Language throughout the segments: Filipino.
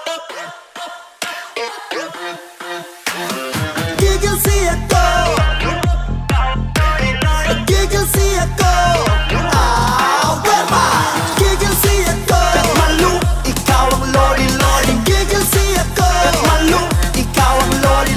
Giggle see it go. Giggle see it go. Ah, where ma? Giggle see it go. Malu, ikaw ang loli loli. Giggle see it go. Malu, ikaw ang loli.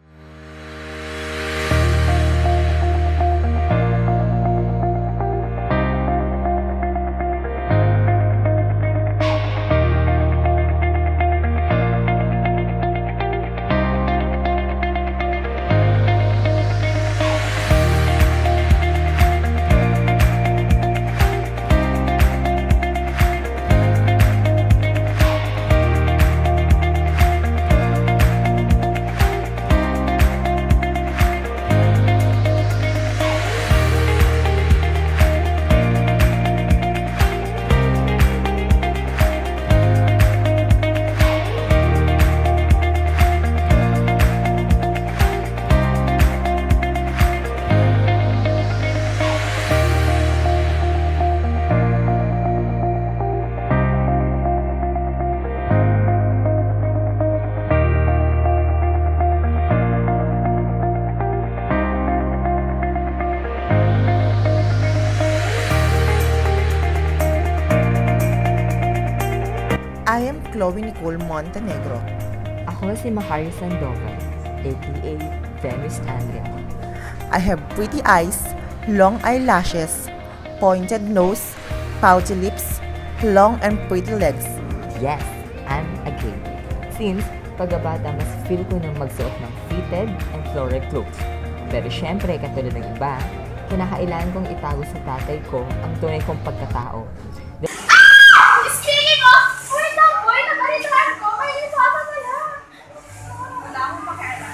I am Chloe Nicole Montenegro. Ako si Macario Sandoval, aka Venus Andrea. I have pretty eyes, long eyelashes, pointed nose, pouty lips, long and pretty legs. Yes, I'm a gay. Since pagkabata mas feel ko nang magsuot ng fitted and floral clothes. Pero syempre, katulad ng iba, kinakailangan kong itago sa tatay ko ang tunay kong pagkatao. Speaking of, wait lang, boy, nabalitaan ko, may lisama pala. Wala akong pakialam.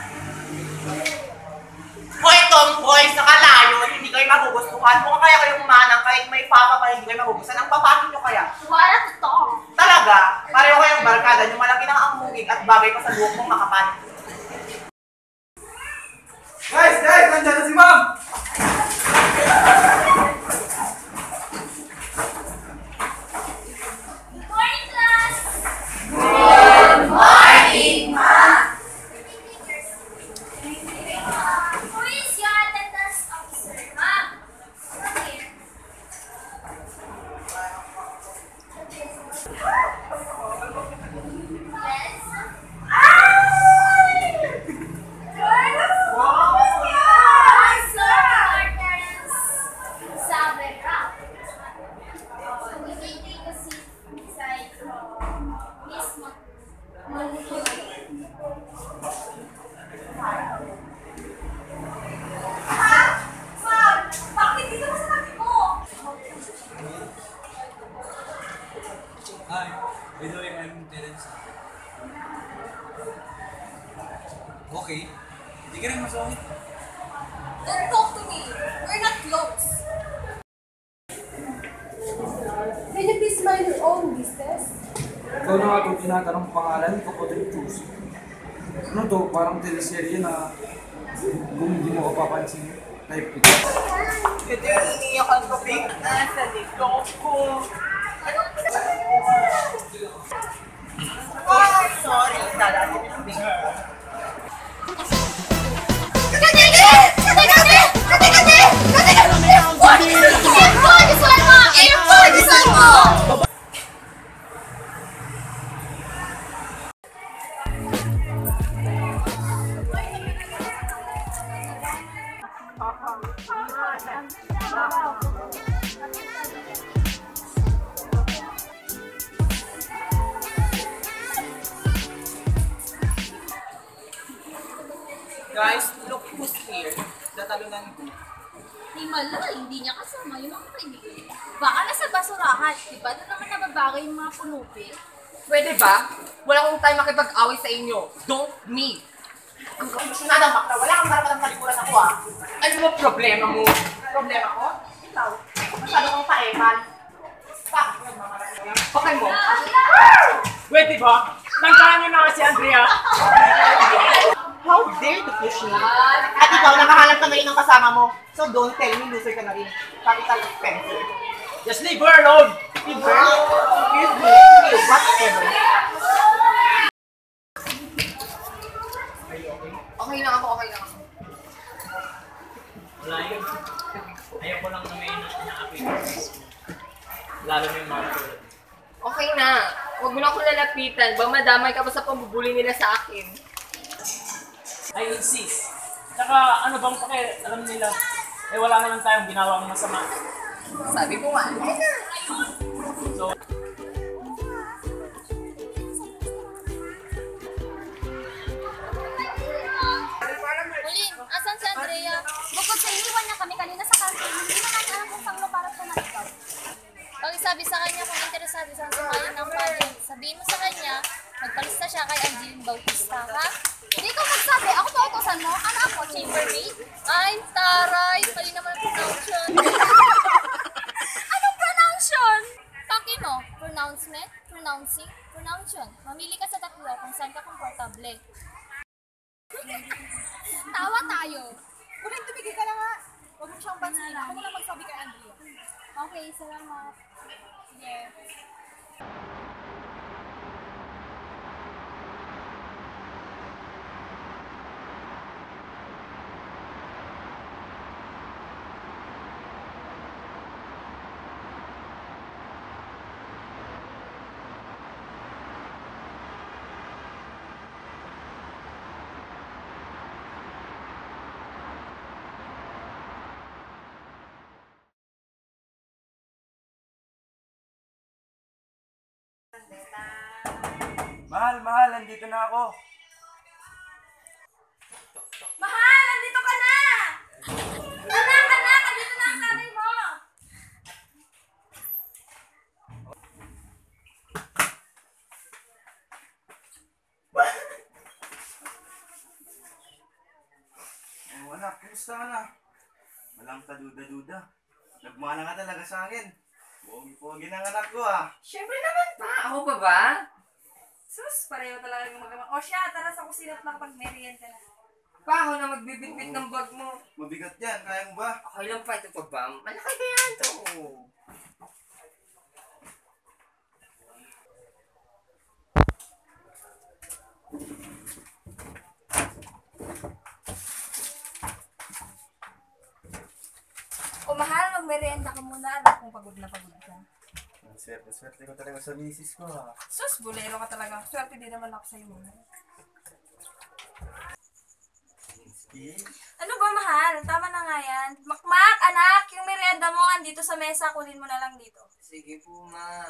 Hoy, tomboy, sa kalayo, hindi kayo magugustuhan. Kung kaya kayong manang, kahit may papa pa, hindi kayo magugustuhan. Ang papakin nyo kaya? Wala to. Talaga, pareho kayong barkada nyo, malaki ng angmugig at bagay pa sa buhok mong makapalit. Guys! Nandiyan na si Ma'am! Good morning, class! Good morning, ma'am! Who is your attendance officer, ma'am? Come here. Yes? Hi, by the way, I'm Terence. Okay. Hindi ka rin masungit. Don't talk to me. We're not close. Can you please mind your own business? Ikaw na nga itong tinatanong pangalan ko po rin choose. Ano to? Parang teleserye na kung hindi mo kapapansin, type ito. Ito yung iniyakan ko, Pink. Nasa dito ko. Oh, sorry. Dalatin yung Pink. Guys, look who's here. Natalunan ko. Himala, hindi niya kasama yung mga kaibigan. Baka nasa basurahan, di ba? Doon naman nababagay yung mga punupi. Pwede ba? Wala akong time makipag-away sa inyo. Don't me. Ang kamusunadang bakta, wala kang marapat ng palikuran ako ah. Ano mo problema mo? Problema ko? Ikaw. Masyado kang paeman. Pakay mo. Wait, diba? Nagkaan nyo na si Andrea. How dare to push me? At ikaw, nakahanap ka ngayon ng kasama mo. So don't tell me loser ka na rin. Capital expensive. Just leave her alone! Leave her? Excuse me, whatever. Kailan ba madamay ka pa sa pambubuli nila sa akin? I insist. Tsaka ano bang alam nila? Eh wala naman tayong ginawang masama. Sabi ko nga. So, Ulin, asan si Andrea? Bukod sa iniwan niya kami kanina sa cafe, hindi na natin alam kung saan mo para na ikaw. Pag sabi sa kanya kung interesado siyang sumayon ng pageant, sabihin mo sa kanya, magpalista siya kay Angeline Bautista, ha? Hindi ko magsabi, ako pa utosan mo? Ano ako, chambermaid? Ay, taray, mali naman ang pronunciation. Anong pronunciation? Paki mo, pronouncement, pronouncing, pronunciation. Mamili ka sa tatlo kung saan ka komportable. Tawa tayo. Uling, tumigil ka na nga. Huwag mo siyang pansinin. Ako na lang magsabi kay Andrea. Okay, salamat. Sige. Mahal, nandito na ako. Mahal! Nandito ka na! Anak! Nandito na ang tatay mo! Oh, anak, kumusta ka na? Walang kaduda-duda. Nagmana ka talaga sa akin. Pogi-pogi ng anak ko ah. Siyempre naman pa. Ako pa ba? Sus, pareho talaga yung magkama. O siya, tara sa kusina at makapag-merienda na. Pa ako na magbibitbit ng bag mo. Mabigat yan, kaya mo ba? Okay lang pa ito pa ba? Malaki kaya ito. O mahal, mag-merienda ka muna. Anak kung pagod na pagod ka. Swerte ko talaga sa misis ko ah. Sus, bulero ka talaga. Swerte din naman ako sa'yo. Ano ba, mahal? Tama na nga yan. Makmak, anak, yung merienda mo andito sa mesa. Kunin mo na lang dito. Sige po, ma.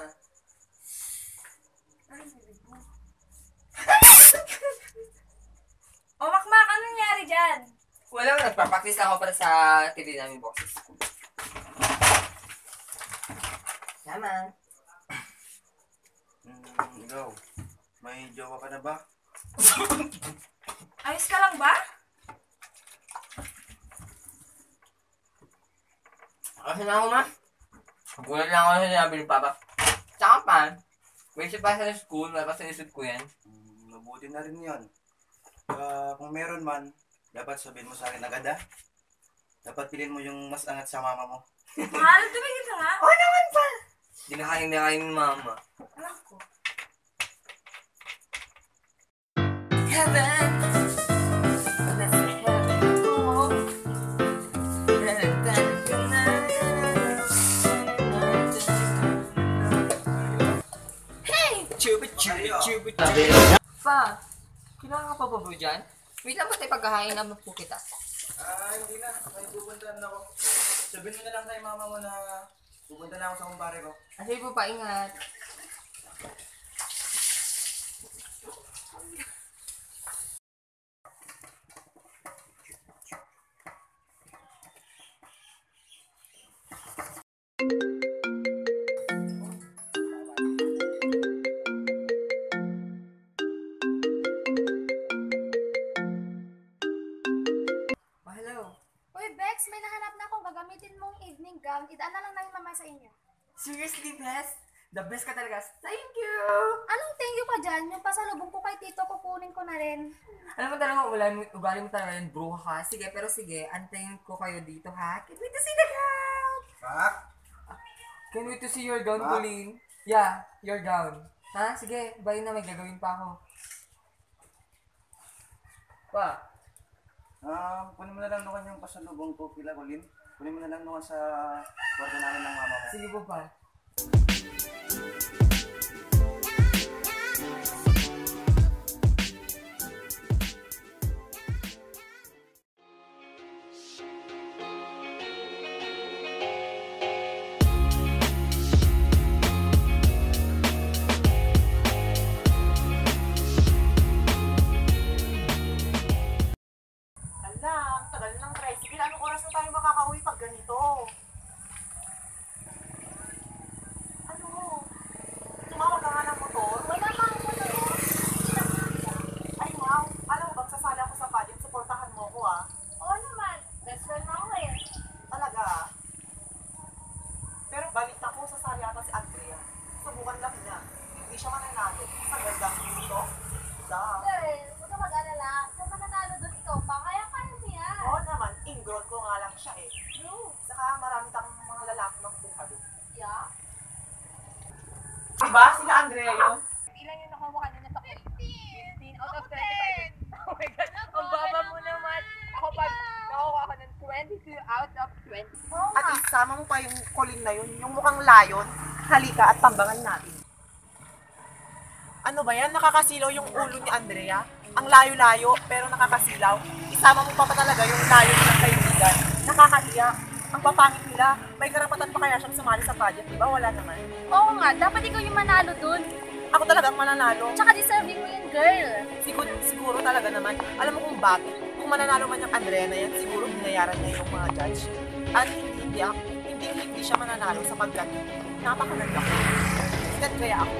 O Makmak, ano nangyari dyan? Wala, nagpa-practice lang ako para sa TV namin boses. Naman. Ikaw, may jowa ka na ba? Ayos ka lang ba? Kasi na ako, ma. Gulat lang ako sa sinabi ni Papa. Tsaka pa, may siya pa sa school, napasinisip ko yan. Mabuti na rin yun. Kung meron man, dapat sabihin mo sa akin agad ah. Dapat pilin mo yung mas angat sa mama mo. Mahal, tumigil ka nga. Oo naman pa. Hindi na kain ni Mama. Alam ko. Heaven. That's the heaven. Oh. Hey! Chubi. Pa, kailangan ka pa ba dyan? Wait lang ba tayo pagkahain naman po kita? Hindi na. May pupuntahan ako. Sabihin mo na lang kay mama mo na pupunta na ako sa kumpare ko. Sige po pa, ingat. Hello. Uy, Bex, may nahanap na akong gagamitin mong evening gown. Idaan na lang namin mamaya sa inyo. Seriously, best? The best ka talaga. Thank you! Anong thank you pa dyan? Yung pasalubong ko kay Tito, kukunin ko na rin. Alam mo talaga, ugali mo talaga yung bruha ka. Sige, pero sige, antayin ko kayo dito, ha? Can't wait to see the gown! Pak! Can't wait to see your gown, Ma? Pauline. Yeah, your gown. Ha? Sige, bye na, may gagawin pa ako. Pa? Kunin mo na lang naman yung pasalubong ko kila Colin. Kunin mo na lang naman sa kwarto namin ng mama mo. Sige po, pa. pa yung Colleen na yun, yung mukhang layon. Halika at tambangan natin. Ano ba yan? Nakakasilaw yung ulo ni Andrea? Ang layo-layo, pero nakakasilaw. Isama mo pa talaga yung layo nilang kaibigan. Nakakahiya. Ang papangit nila. May karapatan pa kaya siyang sumali sa pageant, di ba? Wala naman. Oo nga, dapat ikaw yung manalo dun. Ako talagang mananalo. Tsaka deserving mo yun, girl. Siguro talaga naman. Alam mo kung bakit? Kung mananalo man yung Andrea na yan, siguro binayaran niya yung mga judge. At hindi siya mananalo sapagkat napakalanda ko. Ingat kaya ako.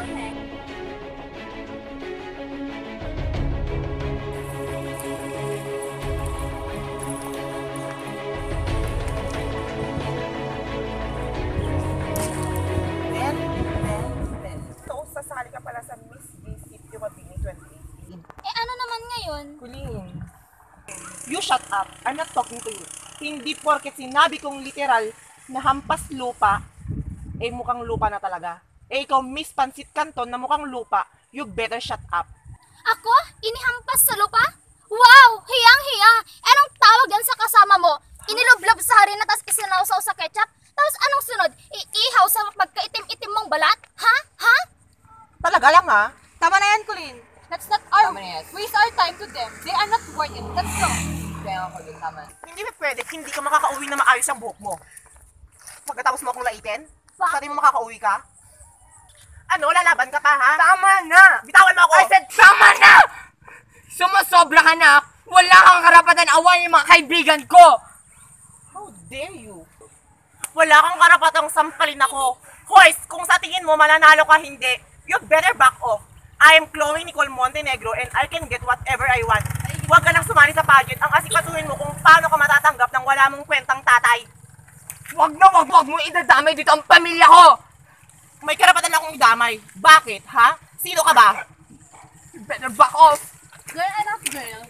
Sasali ka pala sa Miss City Mabini 2018. Ano naman ngayon? Colleen. You shut up. I'm not talking to you. Hindi porket sinabi kong literal na hampas lupa, mukhang lupa na talaga. Ikaw, Miss Pansit Canton na mukhang lupa, you better shut up. Ako? Inihampas sa lupa? Wow! Hiyang-hiya! Anong tawag yan sa kasama mo? Inilublob sa harina tas isinawsaw sa ketchup? Tapos anong sunod? Iihaw sa pagkaitim-itim mong balat? Ha? Ha? Talaga lang ha? Tama na yan, Colleen. Let's not our Tama na yan. waste our time to them. They are not worth it. Let's go. Kaya ako din, tama. Hindi ba pwede, hindi ka makakauwi na maayos ang buhok mo? Pagkatapos mo akong laitin? Pati mo makakauwi ka? Ano, lalaban ka pa ha? Tama na! Bitawan mo ako! I said, tama na! Sumusobra ka na! Wala kang karapatan awayin yung mga kaibigan ko! How dare you? Wala kang karapatang sampalin ako. Hoys, kung sa tingin mo mananalo ka hindi, you better back off. I am Chloe Nicole Montenegro and I can get whatever I want. Huwag ka nang sumali sa pageant. Ang asikasuhin mo kung paano ka matatanggap ng wala mong kwentang tatay. Wag mo idadamay dito ang pamilya ko! May karapatan akong idamay. Bakit, ha? Sino ka ba? You better back off! Girl, enough, girl.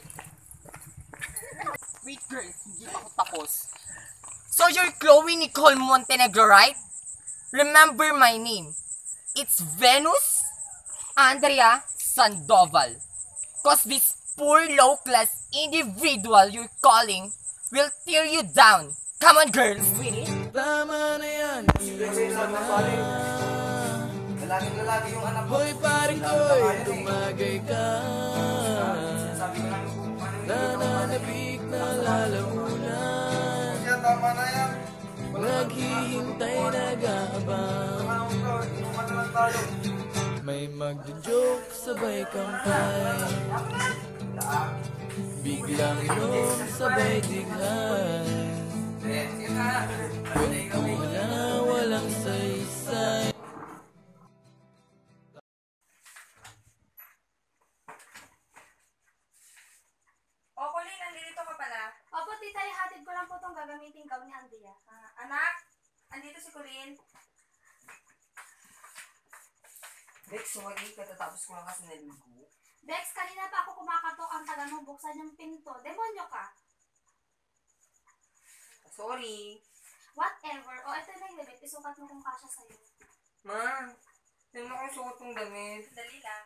Wait girls, hindi pa ako tapos. So you're Chloe Nicole Montenegro, right? Remember my name. It's Venus Andrea Sandoval. Cause this poor low-class individual you're calling will tear you down. Come on, girls. Tama na yan, iwan mo na. Lalaki yung anak ko. Hoy paring ko'y, tumagay ka. Nananabik na lalamunan. Tama na yan. Naghihintay, nag-aabang. May magjo-joke, sabay kampay. Biglang inom, sabay dighay. Wala, walang saysay. O, Colleen, nandito ka pala. Opo, tita, ihatid ko lang po itong gagamitin gown ni Andrea. Anak, andito si Colleen. Bex, sorry. Katatapos ko lang kasi naligo. Bex, kanina pa ako kumakatok ang taga mo. Buksan yung pinto. Demonyo ka. Sorry. Whatever. O, ito na yung limit. Isukat mo kung kasya sa'yo. Ma, hindi mo kong suot ng damit. Dali lang.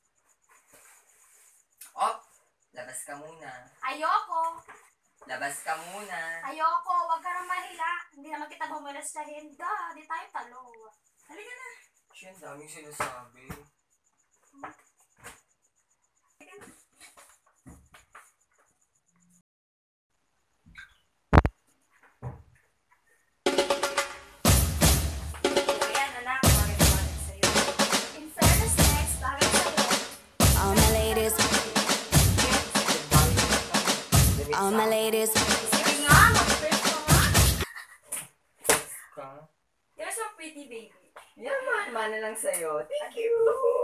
Op, labas ka muna. Ayoko. Labas ka muna. Ayoko. Huwag ka nang mahila. Hindi naman kita bumulastahin. Di tayo talo. Halika na. Siya, ang daming sinasabi. Ayan, anak. Bakit sa'yo? In fairness, next, bagay sa'yo. All my ladies, all my ladies. Sige nga, mag-first ko nga. Ka? You're so pretty, baby. Yaman, mana lang sa'yo. Thank you.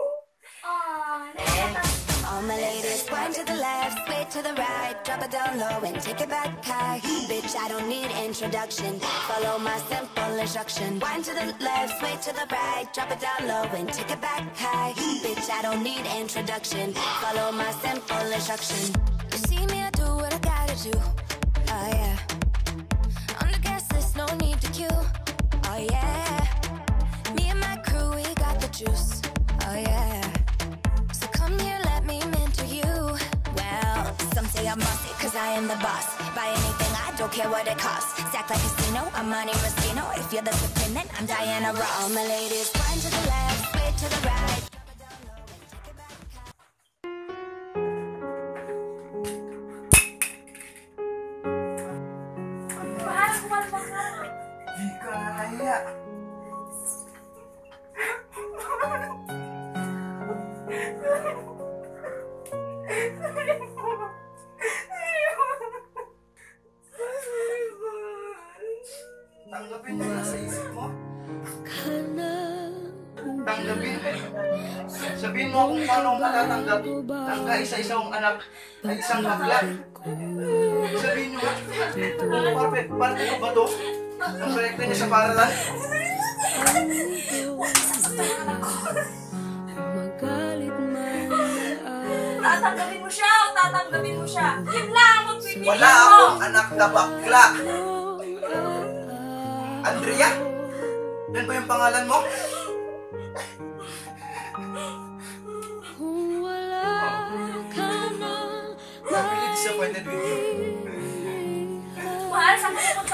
All my ladies, wind to the left, sway to the right, drop it down low and take it back high. Bitch, I don't need introduction. Follow my simple instruction. Wind to the left, sway to the right, drop it down low and take it back high. Bitch, I don't need introduction. Follow my simple instruction. You see me, I do what I gotta do. Oh yeah. On the guest list, no need to queue. Oh yeah. Me and my crew, we got the juice. Oh yeah. So come here, let me mentor you. Well, some say I'm bossy, cause I am the boss. Buy anything I don't care what it costs. Stack like casino, I'm Monte Moschino. If you're the supreme, then I'm Diana Ross. All my ladies, one to the left, sway to the right. Mahal, kumalma ka. Di ka nakaya. Tanggapin mo na sa isip mo. Tanggapin. Sabihin mo kung paano matatanggap ang kaisa-isang anak ay isang bakla. Sabihin nyo nga, parte ko ba ito? Ang proyekto niya sa paralan? Tatanggapin mo siya o tatanggapin mo siya? Yun lang ang magpipilian mo. Wala akong anak na bakla. Andrea? Yan ba yung pangalan mo? I'm really disappointed with you. Mahal, saan ka pupunta?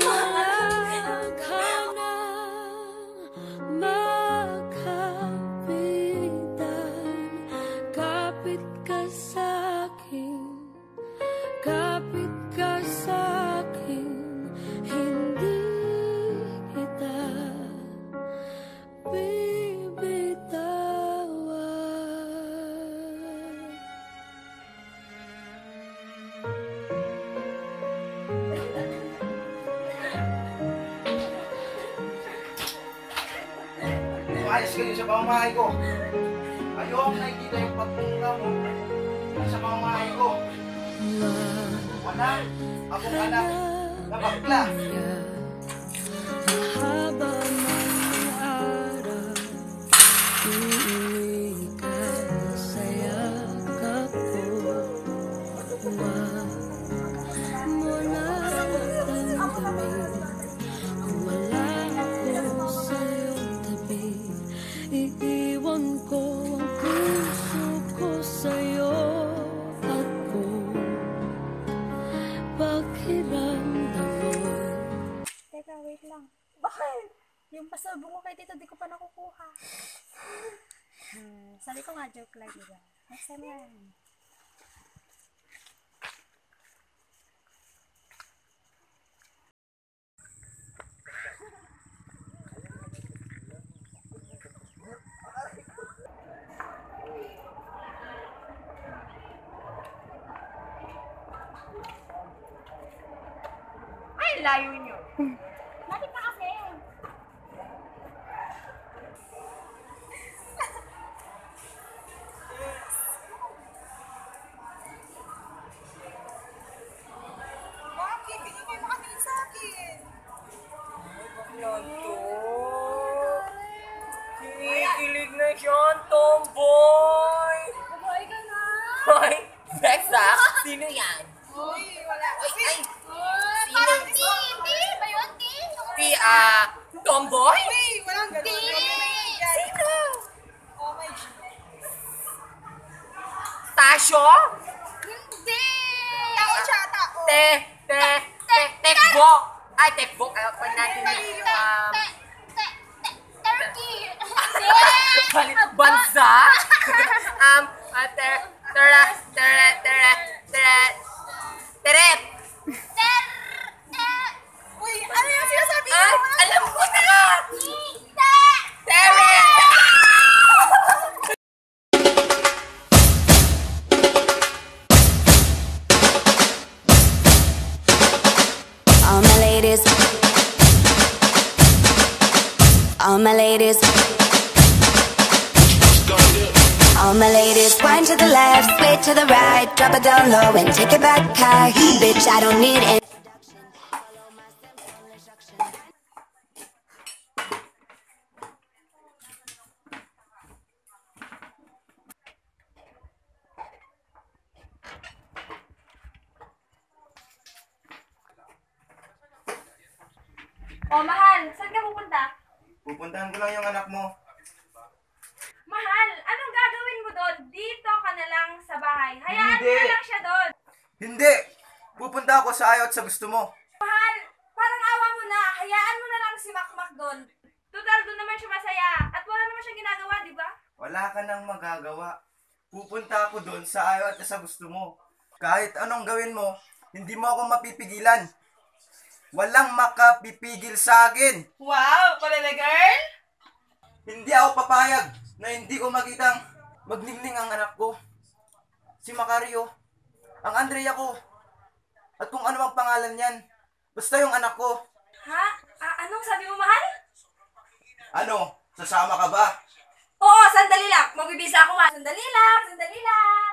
Kapit ka sa'kin, hindi kita bibitawan. Umayos kayo sa pamamahay ko. Ayokong nakikita yung pagpunta mo sa pamamahay ko. Wala akong anak na bakla. Haba ng araw, uuwi ka sa yakap ko. Huwag mo na damdamin, wala ako sa iyong tabi. Iiwan ko ang puso ko sa'yo at kung pakiramdam mo. Teka, wait lang. Bakit? Yung pasalubong ko kay Tito, di ko pa nakukuha. Sabi ko nga, joke lang, diba? Next time yan. Ay, layo nyo. Bakit ka kasi? Bakit? Hindi kayo makatingin sa akin. Nanto. Kinikilig na siya, tomboy. Babae ka na! Hoy, Bexa, sino yan? Uy, wala. Ay, Parang T ba yun? tomboy? Uy, walang ganun. Sino? Oh my God. Tasyo? Hindi! Tao siya, tao. Tekbo. Ay, tekbo. Pag natin Turkey! bansa? Teret. Uy, ano yung sinasabi mo? Ay, alam ko na! All my ladies, all my ladies, all my ladies, wind to the left, sway to the right, drop it down low and take it back high. Bitch, I don't need introduction. Follow my simple instruction. Oh, mahal, saan ka pupunta? Pupuntahan ko lang yung anak mo. Mahal, anong gagawin mo doon? Dito ka na lang sa bahay. Hayaan mo Hindi. na lang siya doon. Hindi! Pupuntahan Pupunta ako sa ayaw at sa gusto mo. Mahal, parang awa mo na. Hayaan mo na lang si Makmak doon. Total, doon naman siya masaya. At wala naman siyang ginagawa, di ba? Wala ka nang magagawa. Pupunta ako doon sa ayaw at sa gusto mo. Kahit anong gawin mo, hindi mo ako mapipigilan. Walang makapipigil sa akin. Wow, palala girl! Hindi ako papayag na hindi ko makitang magningning ang anak ko. Si Macario, ang Andrea ko, at kung ano ang pangalan niyan. Basta yung anak ko. Ha? Anong sabi mo, mahal? Ano? Sasama ka ba? Oo, sandali lang. Magbibisa ako, ha? Sandali lang, sandali lang.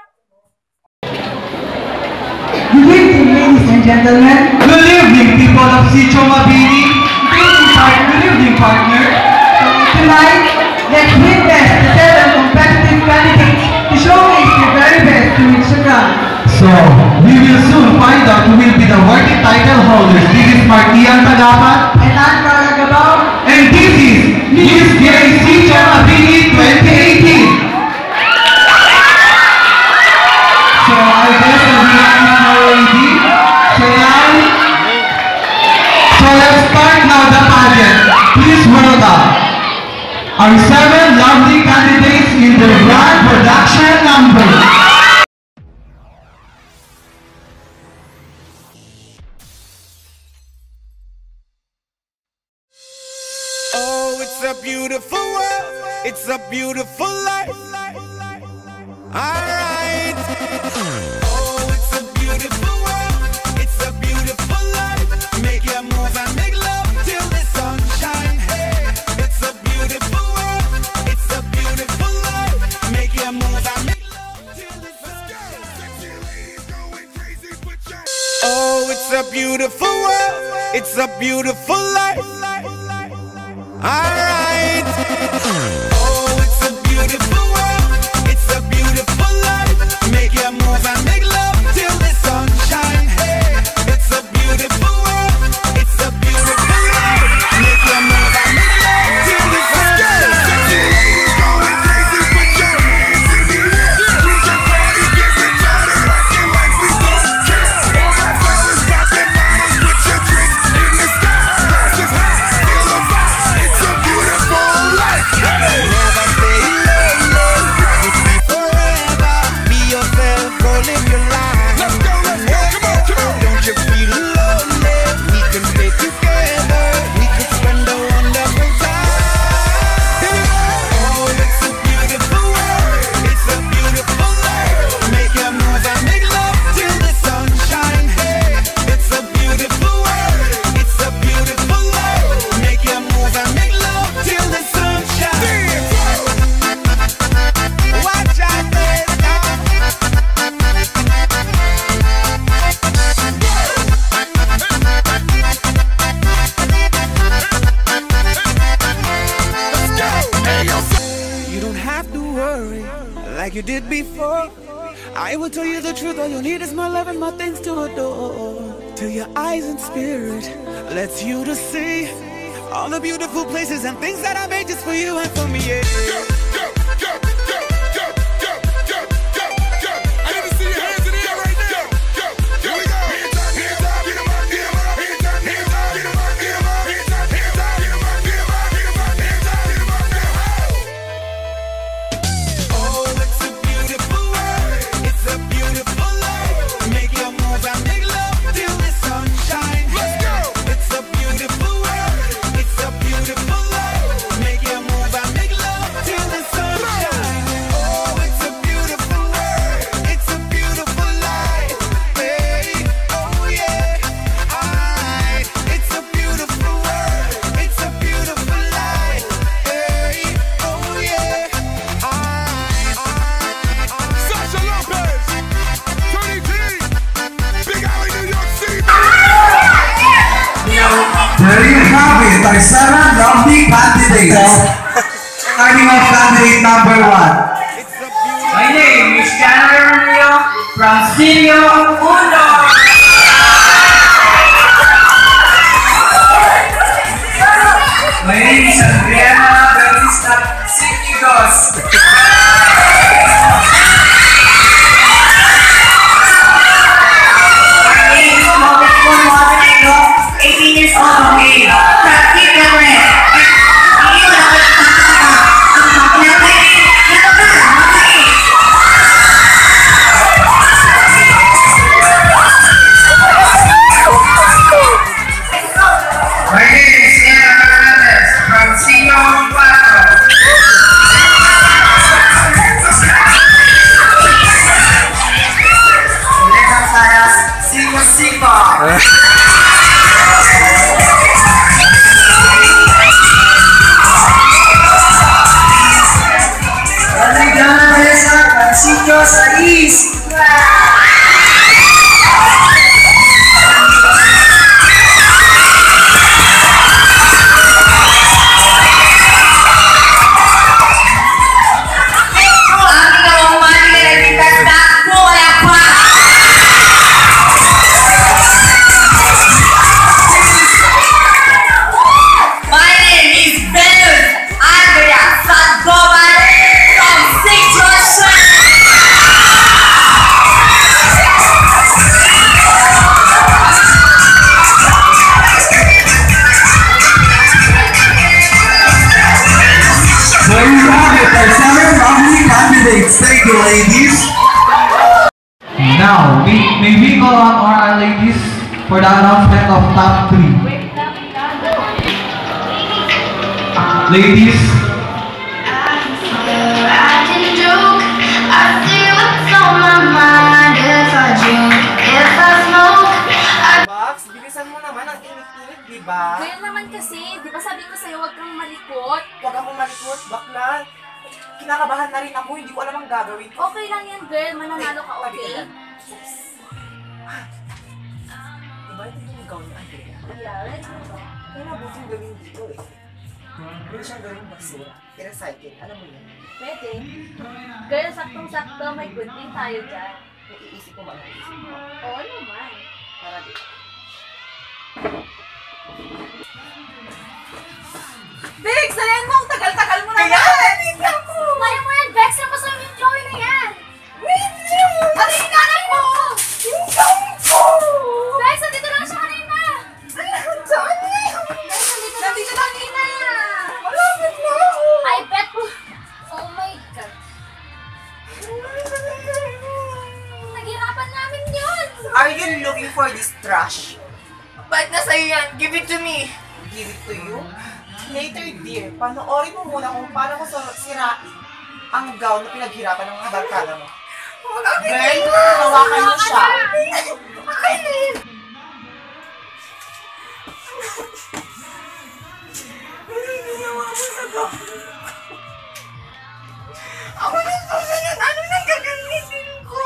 Good evening, ladies and gentlemen. Good evening, people of Sitio Mabini. Good evening, partner. Tonight, let's witness the 7 competitive candidates to showcase their very best to reach the crown. So, we will soon find out who will be the worthy title holders. This is Markian Tagapat and Ann Caragabaw. And this is Miss Gay Sitio Mabini 2018. So, I guess the reaction is now ready. So let's start now the pageant. Please welcome our 7 lovely candidates in the grand production number. Oh, it's a beautiful world. It's a beautiful life. Alright. Oh, it's a beautiful world. It's a beautiful life. Make your move and make love till the sun shine. Hey, it's a beautiful world. It's a beautiful life. Make your move and make love till the sun shine. Oh, it's a beautiful world. It's a beautiful life. Alright. Oh, it's a beautiful world. It's a beautiful life. Make your move and make love till the sun shine. Hey, it's a beautiful world. It's a beautiful life. Make your move and make love till the sun shine. Going crazy, put your hands in the air. We can party, get retarded, rockin' like we don't care. All my fellas rockin' mamas, put your drinks in the sky. Glasses high, feel the vibe. It's a beautiful life. Never stay lonely. It's be forever. Be yourself, go live your life. Let's go, come on, come on. Don't you feel lonely? We can stay together. We could spend a wonderful time. Oh, it's a beautiful world. It's a beautiful life. Make your move and make love till the sun shine. Hey, it's a beautiful world. It's a beautiful life. Make your move and make love till the sun shine. Watch out, you don't have to worry like you did before. I will tell you the truth, all you need is my love and my things to adore. Till your eyes and spirit lets you to see all the beautiful places and things that I made just for you and for me. Yeah. I need to see your hands in the air right now. Here we go. Hands up, hands up, get 'em up, get 'em up. Hands up, hands up, get 'em up, get 'em up. Hands up, hands up, get 'em up, get 'em up, get 'em up. Hands up, get 'em up, get 'em up. Oh, it's a beautiful world. It's a beautiful life. Make your move and make love till the sun shine. Let's go. It's a beautiful world. It's a beautiful life. Make your move and make love till the sun shine. Oh, it's a beautiful world. It's a beautiful life. Hey, oh yeah. Alright. It's a beautiful world. It's a beautiful life. Hey, oh yeah. Alright. Sasha Lopez, Tony T, Big Alley, New York City. There you have it, our 7 lovely candidates. Starting off candidate number 1. My name is January Romeo from Studio Uno. My name is Adriana Bautista Signidos. My name is groceries! Thank you, ladies. Now, may we call on our ladies for the announcement of top 3. Ladies. Box, bilisan mo naman ang init-init, di ba? Ngayon naman kasi, di ba sabi ko sa'yo huwag kang malikot? Huwag akong malikot, bakla. Kinakabahan na rin ako, hindi ko alam ang gagawin. Okay lang yan, girl. Mananalo ka, okay? Diba ito yung gawin ni Andrea? Yeah, let's go. Kaya mabuting gawin dito eh. Pwede siyang gawin basura. I-recycle, alam mo yun? Pwede. Girl, saktong-sakto. May good din tayo dyan. Naiisip ko ba? Naiisip mo? Oo naman. Para dito. Bex, salayan mo! Ang tagal-tagal mo na Kaya, yan! Kaya mo yan, Bex! Ang gusto yung Chloe na yan! Ano yung nanay mo? Yung gawin ko! Bex, nandito lang siya kanina! Saan na yun? Bex, nandito lang kanina! Malapit na ako! I bet po! Oh my God! Naghirapan namin yun! Are you looking for this trash? Ba't na sa'yo yan? Give it to me! Give it to you? Later, dear, panoorin mo muna kung paano ko sirain ang gown na pinaghirapan ng mga barkada mo. Girl, hawakan mo siya. Ako na susunod, ano nang gagamitin ko?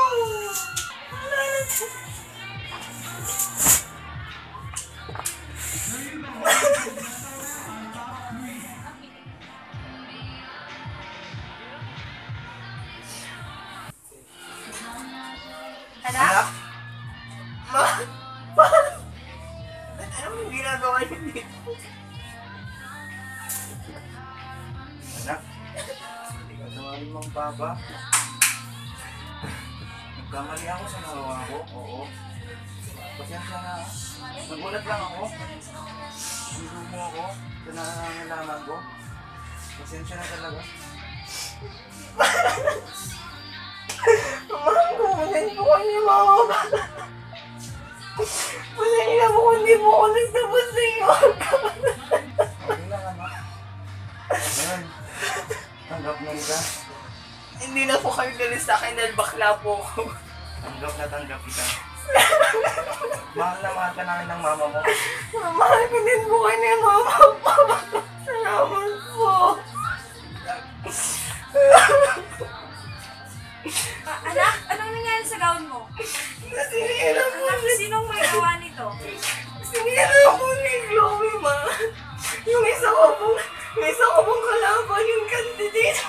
Anak? Ma? Anong ginagawa niyo dito? Anak, hindi ka tawagin mong papa. Nagkamali ako sa nawa ko, oo. Pasensya na. Nagulat lang ako. Hindi mo ako sa nangangalaman ko. Pasensya na talaga. Kunin po ko ni Mama. Pasensya mo kung hindi mo ako nagtapos sa iyo. Okay lang, anak. Ayan, tanggap na kita. Hindi na po kayo galis sa akin dahil bakla po ako. Tanggap na tanggap kita. Mahal na mahal ka namin ng mama mo. Mahal ko din po kayo ni Mama. Salamat po. Anak, anong nangyari sa gown mo? Sinira po. Anak, sinong may gawa nito? Sinira po ni Chloe, ma. Yung isa ko pong kalaban, yung candidate.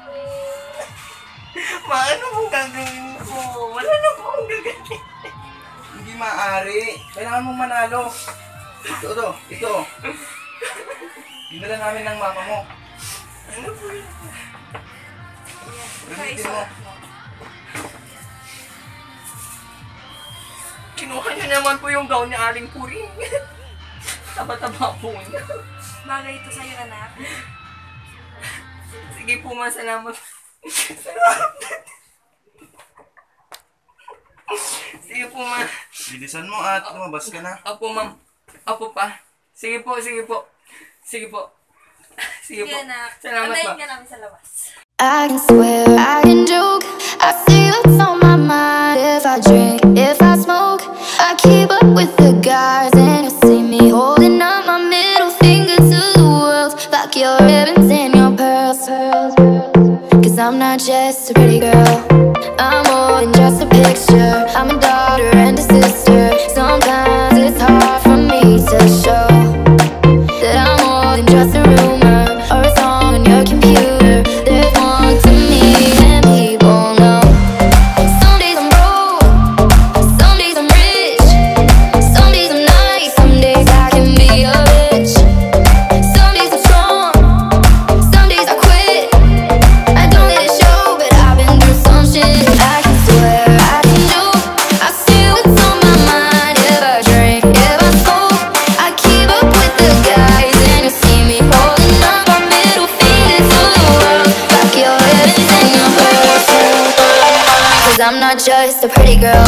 Ma, ano pong gagawin ko? Wala na po akong gagawin. Hindi maaari. Kailangan mong manalo. Ito. Dinala namin ng mama mo. Ano po yun? Gamitin mo. Kinuha niyo naman po yung gown ni Aling Puring. Taba-taba po niya. Bagay ito sa'yo, anak. Sige po, ma. Salamat. Sige po, ma. Bilisan mo at lumabas ka na. Apo, ma'am. Apo pa. Sige po. Sige po. Sige po. Anak. Salamat Antayin pa. ka namin sa labas. I can swear, I can joke. I see what's on my mind. If I drink, if I smoke, I keep up with the guys, and you see me holding up my middle finger to the world. Fuck your ribbons and your pearls. Cause I'm not just a pretty girl. I'm just a pretty girl.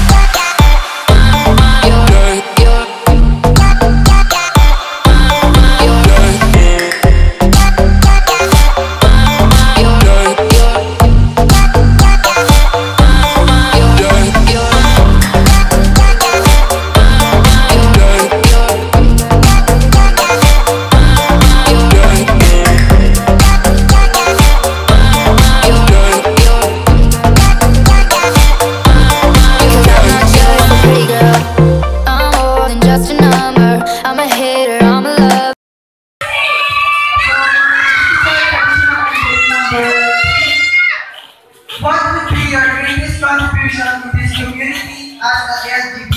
What would be your greatest contribution to this community as a LGBT?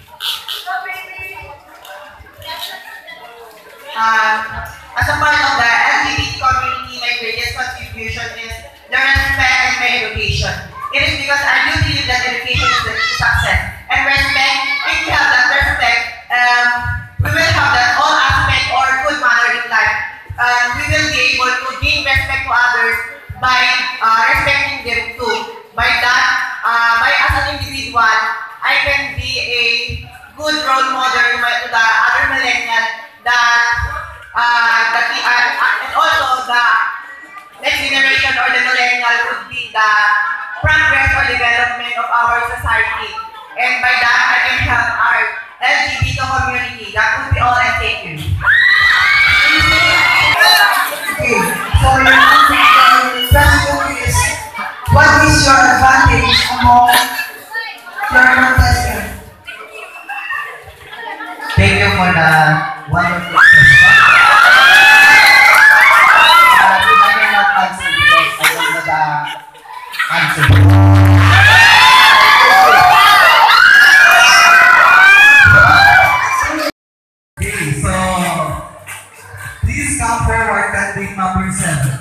As a part of the LGBT community, my greatest contribution is the respect and my education. It is because I do believe that education is the key to success. And respect, if we have that respect, we will have that all aspect or good manner in life. We will be able to gain respect to others by respecting them too. By that, as an individual, I can be a good role model to the other millennial and also the next generation or the millennial would be the progress or development of our society. And by that, I can help our LGBT community. That would be all, and thank you. Okay, so your question is, what is your advantage among your contestants? Thank you for the wonderful question. I cannot answer because I don't know the answer. Okay, so please come forward, candidate number 7.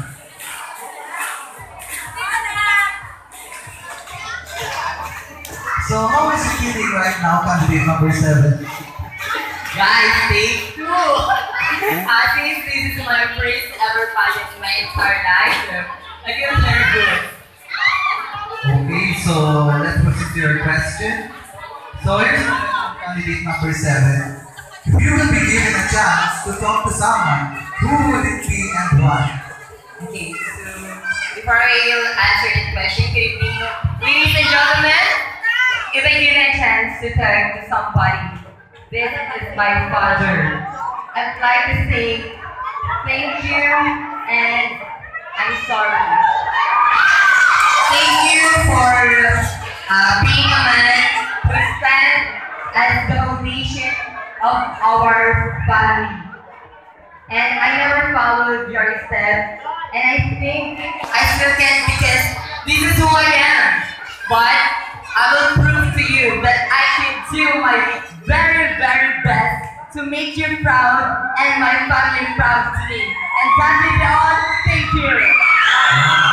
So how is it feeling right now, candidate number 7? Guys, thank you. I think this is my first ever pageant in my entire life. I feel very good. Okay, so let's proceed to your question. So here's the question, candidate number 7. If you will be given a chance to talk to someone, who would it be and why? Okay, so before I will answer this question, good evening, ladies and gentlemen. If I get a chance to talk to somebody, this is my father. I'd like to say thank you and I'm sorry. Thank you for being a man who stands as the foundation of our family. And I never followed your steps, and I think I still can because this is who I am. But I will prove to you that I can do my very, very best to make you proud and my family proud to me. And that is all. Thank you.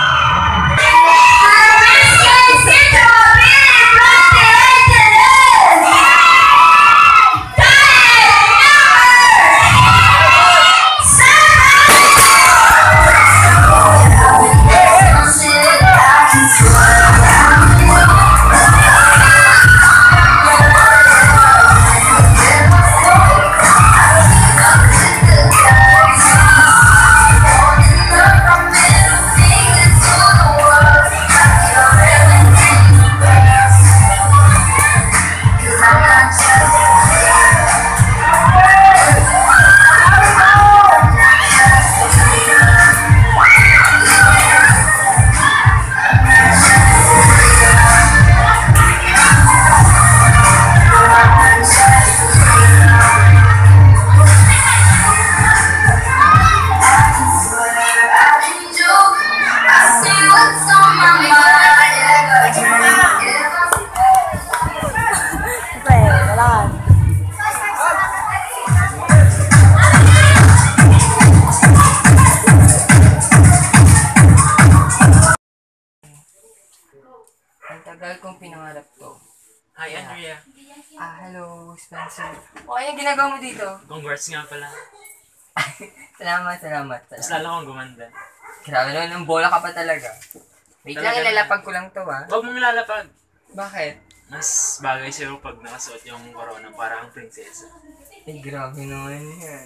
Ang tagal kong pinangarap to. Hi, Andrea. Hello, Spencer. Okay, anong ginagawa mo dito? Congrats nga pala. Salamat. Mas lalo akong gumanda. Grabe naman, ng bola ka pa talaga. Wait lang, Talaga ilalapag ko lang to, ha? Huwag mong ilalapag. Bakit? Mas bagay sa'yo pag nakasuot yung corona para ang prinsesa. Eh, grabe naman yan.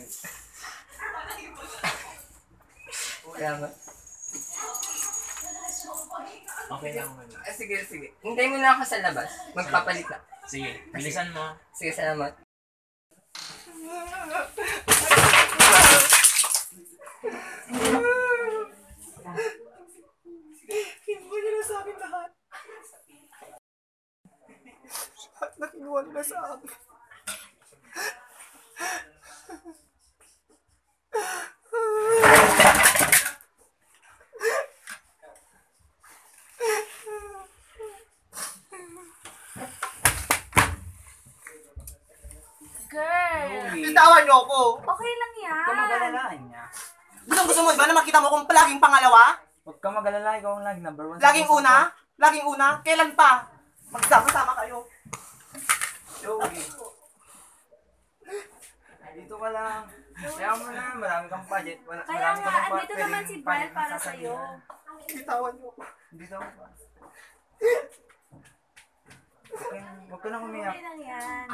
Wala ba? Okay lang mo na. Sige. Hintayin mo na ako sa labas. Magpapalit na. Sige, bilisan mo. Sige, salamat. Kinuha nila sa akin lahat. Lahat na kinuha nila sa akin. Girl! Bitawan niyo ako. Okay lang yan. Huwag ka mag-alala niya. Gusto mo ba na makita mo kung palaging pangalawa? Huwag ka mag-alala, ikaw ang lagi number 1. Laging una? Laging una? Kailan pa? Magsama-sama kayo. Joey. Dito ka lang. Kaya mo na, marami kang budget. Kaya nga, andito naman si Bal para sa'yo. Bitawan niyo ako. Dito ako pa. Huwag ka na umiyak. Okay lang yan.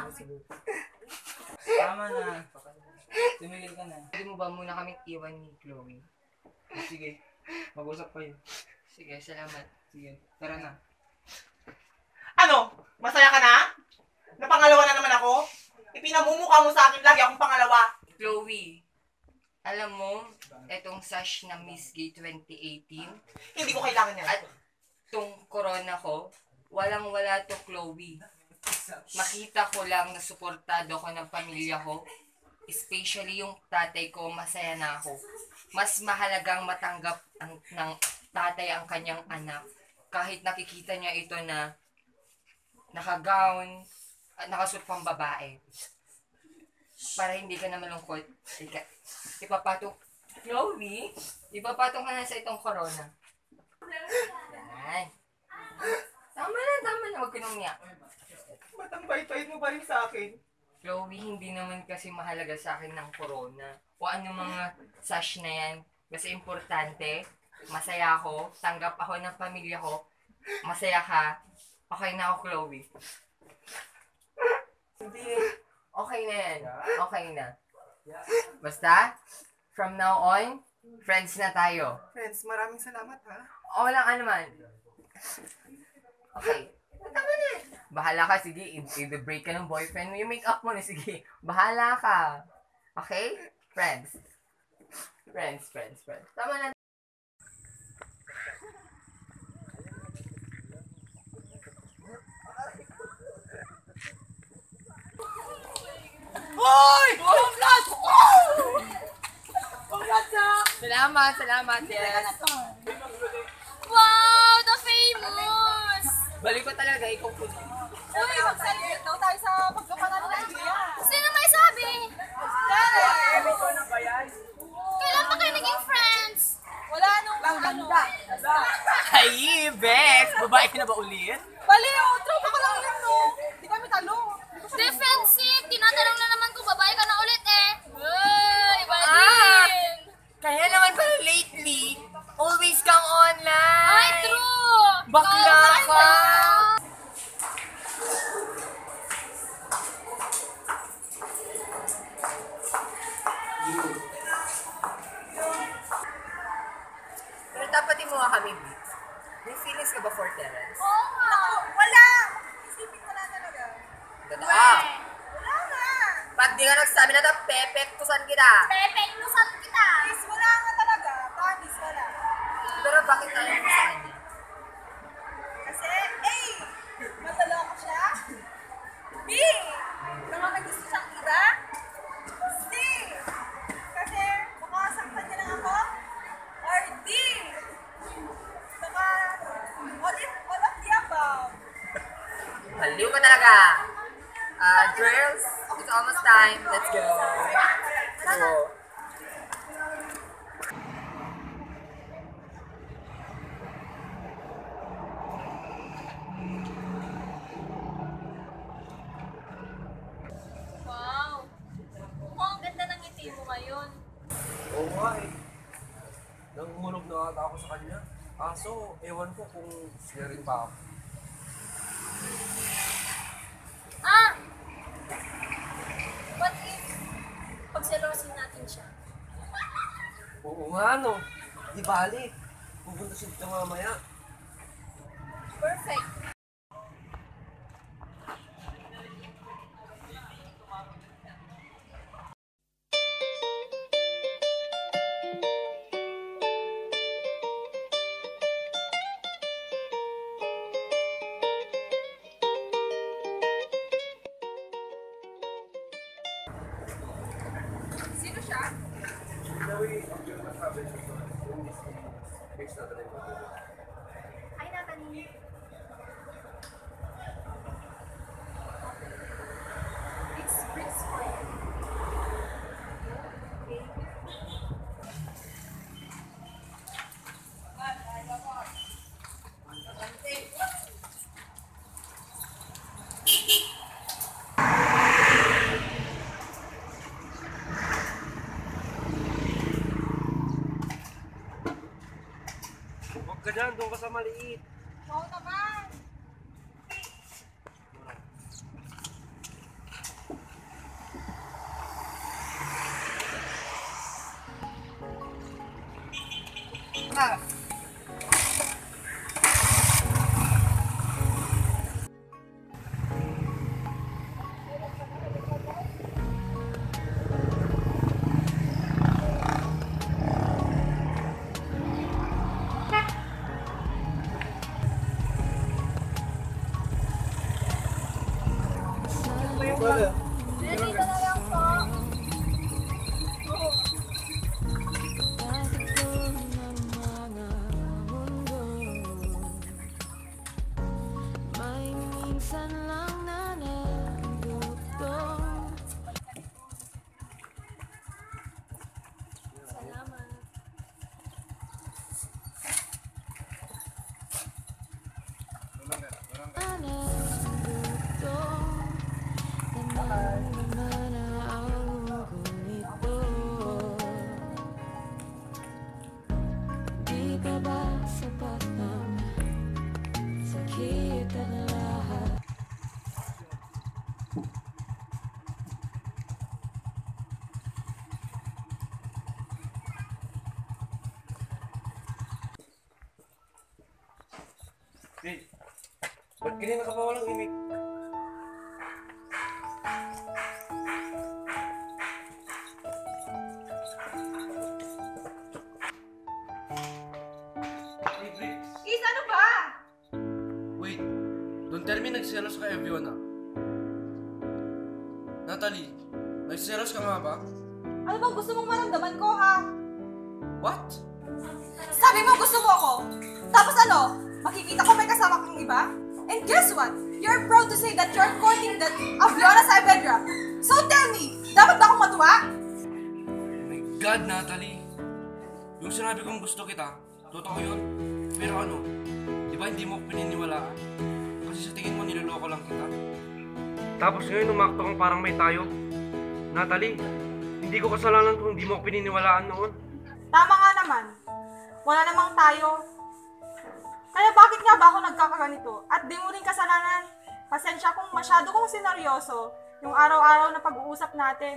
Tama na. Tumigil ka na. Pwede mo ba muna kaming iwan ni Chloe? Sige, mag-usap kayo. Sige, salamat. Sige, tara na. Ano? Masaya ka na? Napangalawa na naman ako? Ipinamumukha mo sa akin lagi akong pangalawa. Chloe, alam mo, etong sash na Miss Gay 2018, Hindi ko kailangan yan. at tong corona ko, walang-wala to, Chloe. Makita ko lang na suportado ko ng pamilya ko, especially yung tatay ko, masaya na ako. Mas mahalagang matanggap ng tatay ang kanyang anak kahit nakikita niya ito na naka-gown at nakasuot pang babae. Para hindi ka na malungkot, ipapatong, Chloe, ipapatong ka na sa itong corona. Yan. Tama na, huwag ka nang umiyak. Ba't ang bait-bait mo pa rin sa akin? Chloe, hindi naman kasi mahalaga sa akin ng corona. O ano mga sash na yan. Kasi importante, masaya ako, tanggap ako ng pamilya ko, masaya ka, okay na ako, Chloe. Hindi, okay na yan. Okay na. Basta, from now on, friends na tayo. Friends, maraming salamat ha. O walang ano man. Okay. Tama na. Bahala ka, sige. I-break ka ng boyfriend mo. Yung make-up mo na, sige. Bahala ka. Okay? Friends. Friends. Tama na. Hoy! Congrats! Congrats ha! Salamat, yes. Wow, the famous! Balik ko talaga, ikaw po. Uy, mag-celebrate daw tayo sa pagkapanalo ng Andrea. Sino may sabi? Kailan pa kayo naging friends? Wala nung ganda. Ay, Bex! Babae ka na ba ulit? Baliw! Tropa ko lang yun, no? Hindi kami talo. Defensive! Tinatanong na naman kung babae ka na ulit eh. Iba din! Kaya naman pala lately, always kang online. Ay, true! Bakla ka! Pero dapat mo nga kami, Beats. May feelings ka ba for Terence? Oo nga. Wala! Isipin ko na talaga. Totoo. Wala nga. Pag di ka nagsabi na ito, pepektusan kita. Pepektusan kita! Please, wala nga talaga. Promise, wala. Pero bakit ayaw mo sa kanya? Kasi, A, mataloko siya. B, baka may gusto siyang ira. C, kasi makasaktan niya lang ako. Or D, baka all of the above. Baliw ka talaga. Girls, it's almost time. Let's go. Go. Wow! Mukhang ganda ng ngiti mo ngayon. Oo nga eh. Nanghulog na ata ako sa kanya. Kaso, ewan ko kung siya rin pa ako. nga, no? Di bali. Pupunta siya dito mamaya. Perfect. Sino siya? Ay, Natalie. It's Bricks Fire. Okay. Huwag ka dyan, doon ka sa maliit. Oo naman. Ready ka na lang po. May minsan lang na nandutong. Salamat. Di ka ba sapat ng sakit at lahat? Hey, ba't kanina ka pa walang imik? Hey, Bricks. Is, ano ba? Wait, don't tell me nagselos ka everyone ah. Natalie, nagselos ka nga ba? Ano bang gusto mong maramdaman ko, ha? What? Sabi mo gusto mo ako. Tapos ano? Makikita ko may kasama kang iba? And guess what? You're proud to say that you're courting that Aviona Saavedra. So tell me, dapat ba akong matuwa? Oh my God, Natalie. Yung sinabi kong gusto kita, totoo yun. Pero ano, di ba hindi mo ako pininiwalaan? Kasi sa tingin mo niloloko lang kita. Tapos ngayon umakto kang parang may tayo. Natalie, hindi ko kasalanan kung hindi mo ako pininiwalaan noon. Tama nga naman. Wala namang tayo. Kaya bakit nga ba ako nagkakaganito? At di mo rin kasalanan. Pasensya kung masyado kong sineryoso yung araw-araw na pag-uusap natin.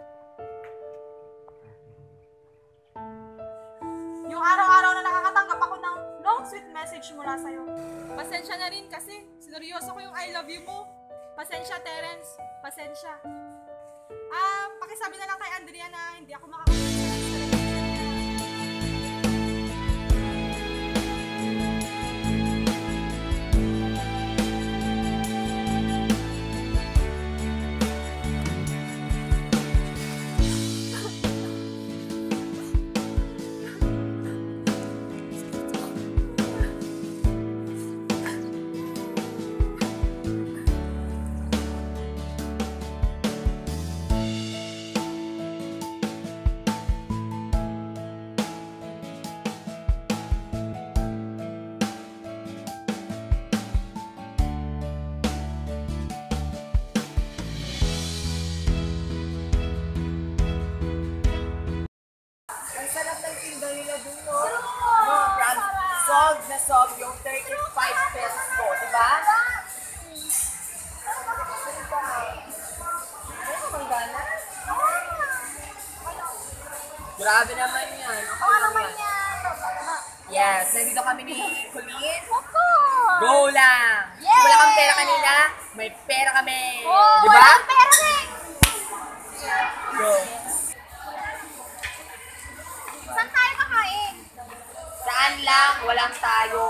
Yung araw-araw na nakakatanggap ako ng long sweet message mula sa'yo. Pasensya na rin kasi sineryoso ko yung I love you mo. Pasensya, Terence. Pasensya. Pakisabi na lang kay Andrea na hindi ako makakapagsasabi sa relationship. solve yung 35 pesos ko, di ba? Ano naman gana? Grabe naman yan. Oo naman yan. Yes, nandito kami ni Colleen. Of course. Go lang! Yay! Wala kang pera kanina, may pera kami. Oh, Di ba? walang pera rin. Go. Saan tayo kakain? Saan lang? Walang tayo.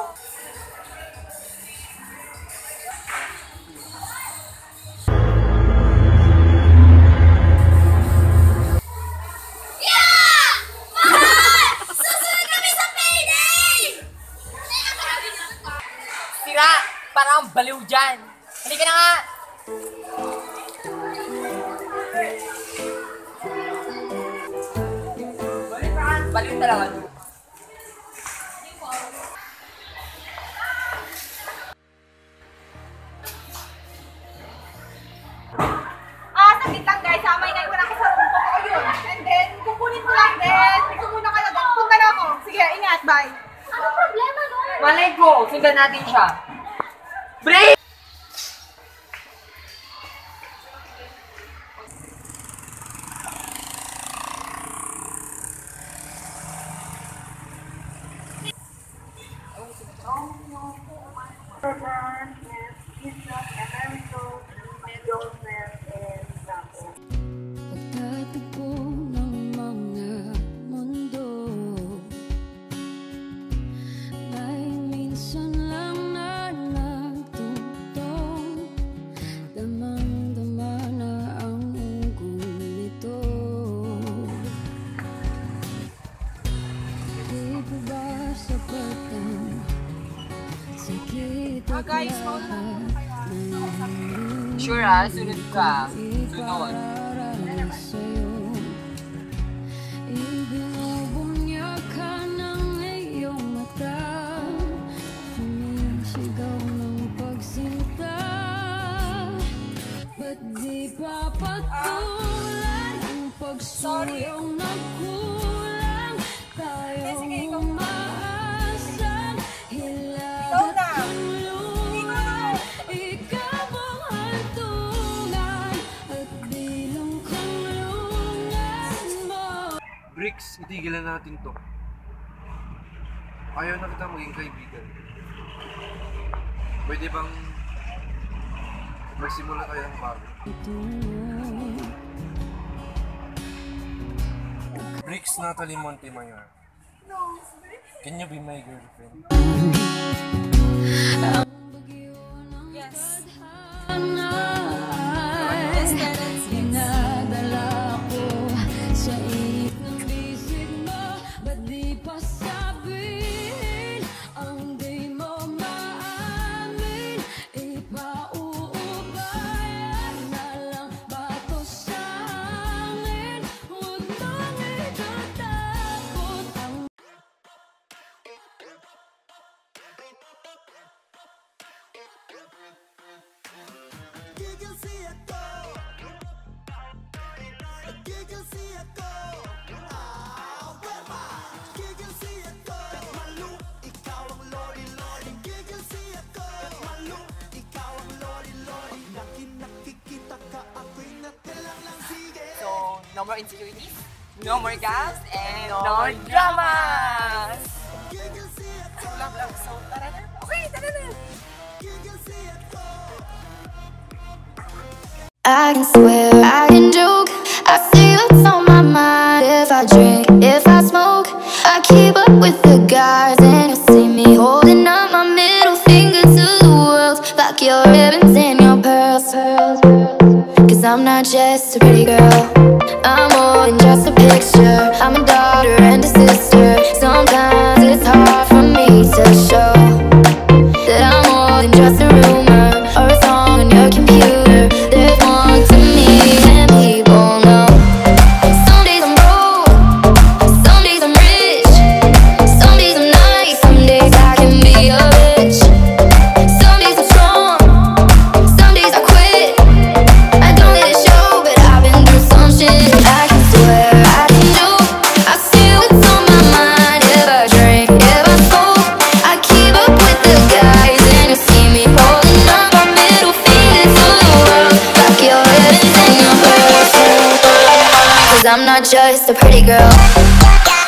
Yeah! Mahal! Susunod kami sa payday! Sira! Parang baliw dyan. Halika na nga! Baliw talaga. Saglit lang guys, may naiwan ako sa room. Totoo yun. And then, kukunin mo lang din. Ikaw muna kayo din. Punta na ako. Sige, ingat. Bye. Ano problema no? Malay ko, sundan natin siya. Break! Pagtatagpo ng mga mundo, may minsan lang na nagtutong, damang-dama na ang ungkol nito. Di ko ba sapat ang sakit at guys, lahat na Sure ah, sunod ka. Sunod. sa'yo. Ibinubunyag ka ng iyong mata, sumisigaw ng pagsinta. Ba't di pa patulan ang pagsuyong nagkulang? Tayong umaasang hilagat ng lupa. Ikaw ang hantungan at bilang kulungan mo. Bricks, itigilan natin to. Ayaw na kita maging kaibigan. Pwede bang magsimula tayo ng bago? Bricks, Natalie Montemayor. Can you be my girlfriend? Yes. Dinadala ko sa init ng bisig mo. Ba't di pa sabihin ang di mo maamin? Ipauubayan na lang ba to sa hangin? Huwag mong itatakot ang Giggle see a go. Giggle see a go. Wema. Giggle see a go. Malu, ikaw ang lori lori. Giggle see a go. Malu, ikaw ang lori lori. Nakikita ka ako'y natilang lang sige. So, no more insecurities, no more gas, and no more dramas! Giggle see a go. Love, love. So, tara na. Okay, tara na. Giggle see a go. I can swear, I can joke, I see what's on my mind. If I drink, if I smoke, I keep up with the guys. And you see me holding up my middle finger to the world, like your ribbons and your pearls. Cause I'm not just a pretty girl, I'm more than just a picture. I'm a daughter and a sister. Sometimes it's hard for me to show that I'm more than just a rumor or a song on your computer. There's more to me than people know. Some days I'm broke, some days I'm rich, some days I'm nice, some days I can be a bitch. Some days I'm strong, some days I quit. I don't let it show, but I've been through some shit. I can swear, I can joke, not just a pretty girl.